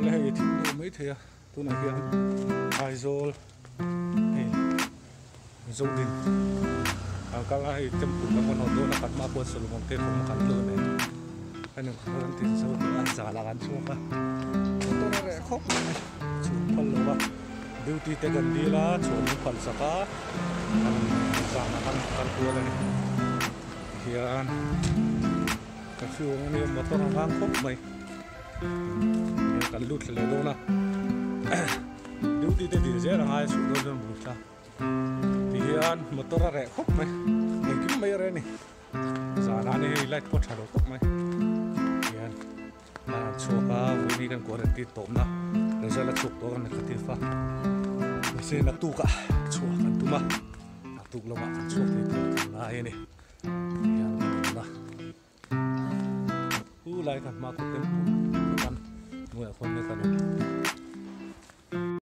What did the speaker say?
hay thì mấy thế tôi nói hiện Aizol hey dâu đình các ai chăm cũng là con hồn là cắt má bớt sầu mong tết không cắt lợn này anh em không tin sâu ăn giả là ăn xuống cả tôi nói là khóc xuống phần lâu à beauty te gần đi là xuống phần sạc á giả là ăn cua này hiện cái phiêu này mà tôi đang khóc mày cái lút lại đâu nè beauty te đi dễ là hai xuống đâu nên buồn cha hiện mà tôi ra rẻ khóc mày mình kiếm mấy rồi này giả là này lại có trả đồ khóc mày hiện là chùa ba vui điกันกว่าเรื่องตบนะเดี๋ยวจะละชุบตัวกันในกติฟ้าไม่ใช่นักตุกอะชัวกันตุมานักตุกเรามากันชัวที่ตัวลายนี่ยังนะไล่กันมาคุยกันหน่วยคนในกัน